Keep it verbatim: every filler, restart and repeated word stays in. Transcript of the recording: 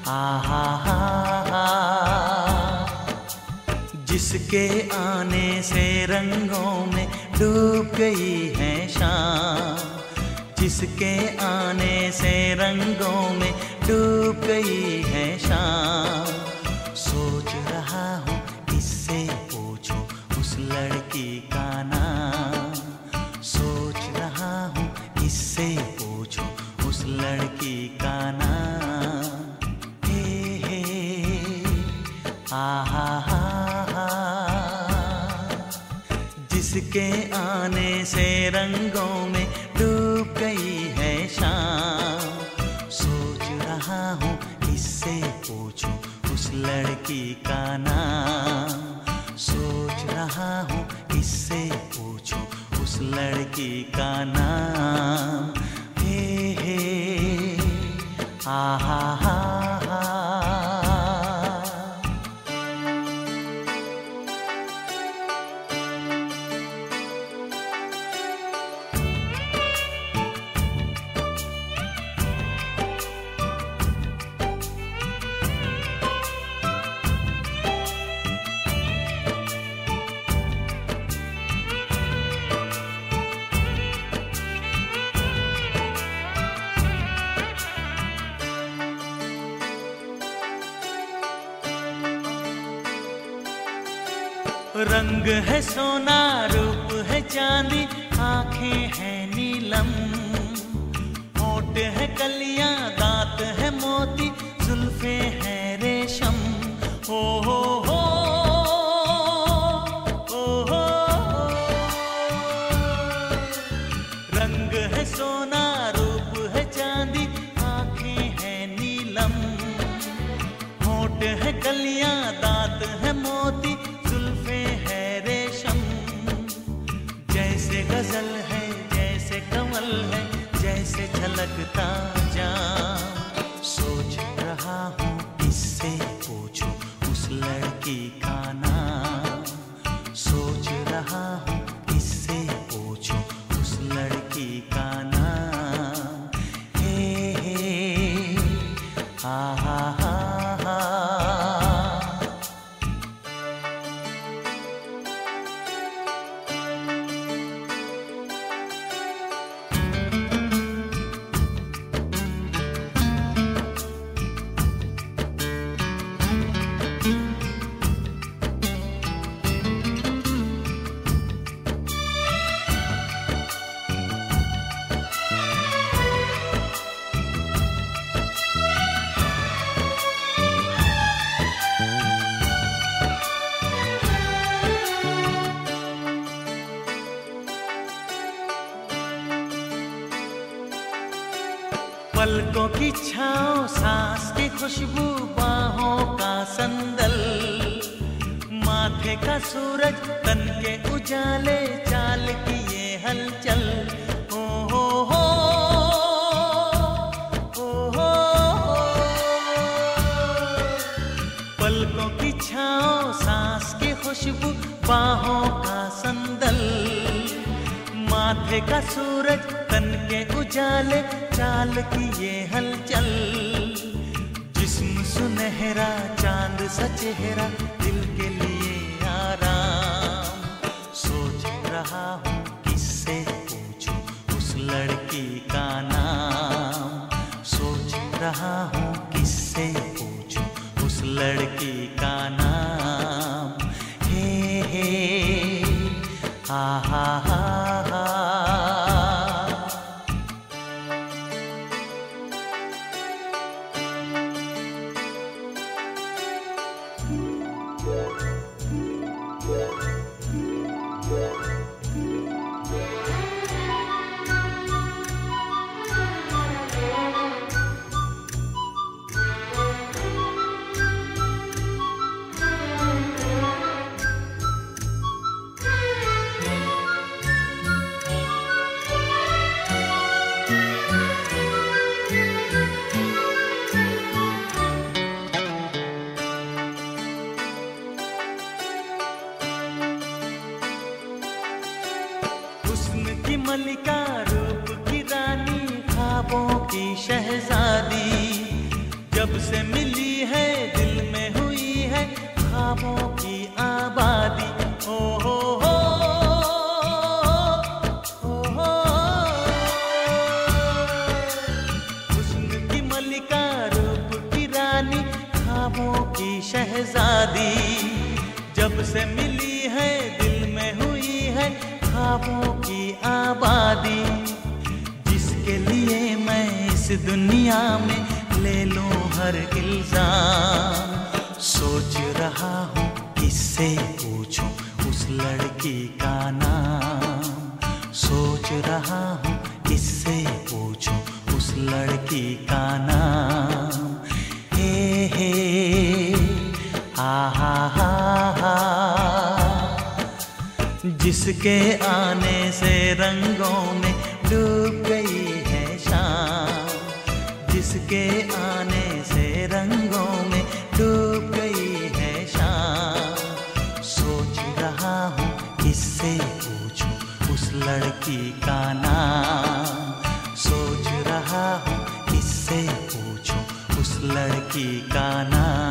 आहा हा हा, जिसके आने से रंगों में डूब गई है शाम, जिसके आने से रंगों में डूब गई है शाम। सोच रहा हूँ किससे पूछूं उस लड़की का नाम, सोच रहा हूँ किससे पूछूं उस लड़की का नाम। हे हे आहा हा हा, जिसके आने से रंगों में डूब गई है शाम। सोच रहा हूँ किससे पूछूं उस लड़की का नाम, सोच रहा हूँ किससे पूछूं उस लड़की का नाम। हे हे आहा हा हा। रंग है सोना, रूप है चांदी, आंखें हैं नीलम, होठ है कलियां, दांत है मोती, जुल्फे हैं रेशम। हो हो हो ओ हो, रंग है सोना, रूप है चांदी, आंखें हैं नीलम, होठ है कलियां, दांत है मोती, गजल है जैसे कमल है, जैसे झलकता जाम। सोच रहा हूँ किससे पूछूं उस लड़की का नाम, सोच रहा हूँ किससे पूछूं उस लड़की का नाम। हे हे आहा हा हा। पलकों की छाँव, सांस की खुशबू, बाहों का संदल, माथे का सूरज, तन के उजाले, चाल की ये हलचल। ओ हो हो ओ हो, पलकों की छाँव, सांस की खुशबू, बाहों का संदल, माथे का सूरज, तन के उजाले, चाल की ये हलचल। जिस्म सुनहरा, चांद सा चेहरा, दिल के लिए आराम। सोच रहा हूँ किससे पूछूं उस लड़की का नाम, सोच रहा हूँ किससे पूछूं उस लड़की का नाम। हे हे आहा हा हा। मलिका, रूप की रानी, ख्वाबों की शहजादी, जब से मिली ख्वाबों की शहजादी, जब से मिली है दिल में हुई है ख्वाबों की आबादी। जिसके लिए मैं इस दुनिया में ले लूं हर इल्जाम, सोच रहा हूँ किससे पूछूं उस लड़की का नाम। सोच रहा हूँ किससे पूछूं उस लड़की का नाम। हे हे आ हा हा हा, जिसके आने से रंगों में डूब गई है शाम। जिसके आने से रंगों में डूब गई है शाम। सोच रहा हूँ किससे पूछूं उस लड़की का नाम। सोच रहा हूँ किससे पूछूं उस लड़की का नाम।